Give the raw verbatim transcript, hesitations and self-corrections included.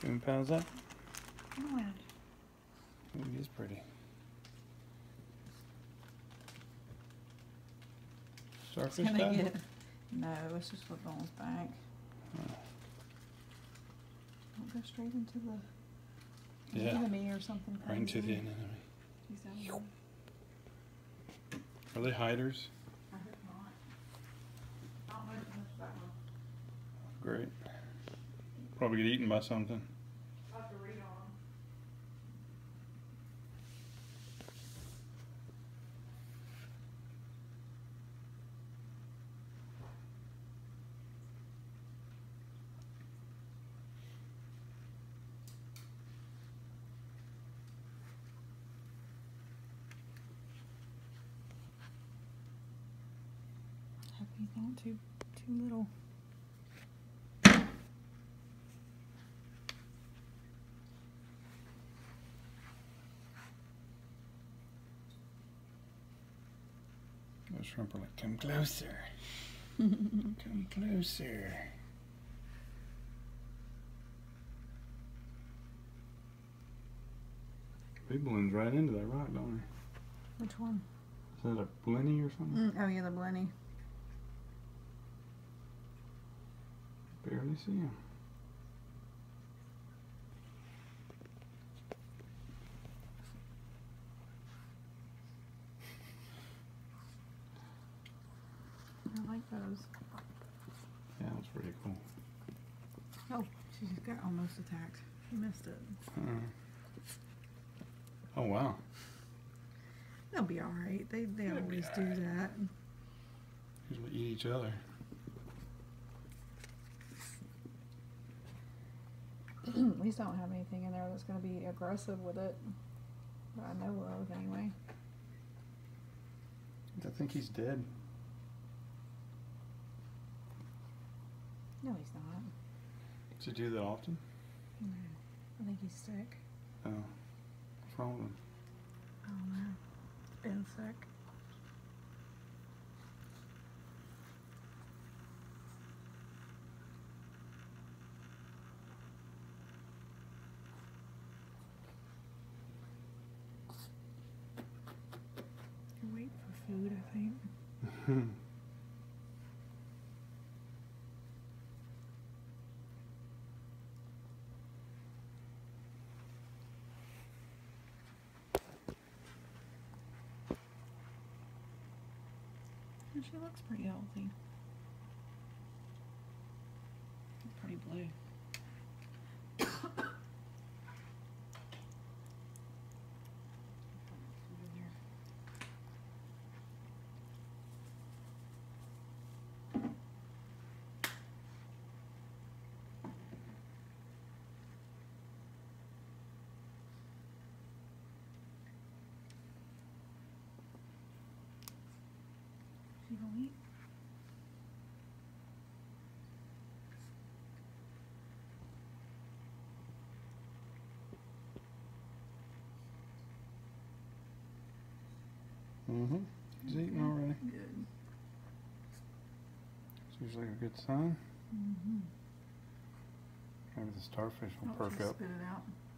Doing pals up? Come on. Ooh, he is pretty. Starfish Can I dive? get? No, it's just what's on his back. Oh. Don't go straight into the Yeah. enemy or something. Right into the crazy. enemy. He's out of there. Are they hiders? I hope not. I don't know much about them. Great. Probably get eaten by something. I'll have to read on them. Hope he's not too too little. The shrimp are like, come closer. Come closer. They blend right into that rock, don't they? Which one? Is that a blenny or something? Mm, oh yeah, the blenny. Barely see him. I like those. Yeah, that's pretty cool. Oh, she just got almost attacked. She missed it. Uh, oh wow. They'll be all right. They they They'll be always all do right. that. Usually eat each other. At least I don't have anything in there that's going to be aggressive with it. That I know of, anyway. I think he's dead. No, he's not. Does he do that often? No. I think he's sick. Oh. What's wrong with him? I don't know. Been sick. You're waiting for food, I think. And she looks pretty healthy. Pretty blue. She gonna eat? Mm-hmm. He's eating already. Good. It's usually a good sign. Mm-hmm. Maybe the starfish will Oh, perk she up. spit it out.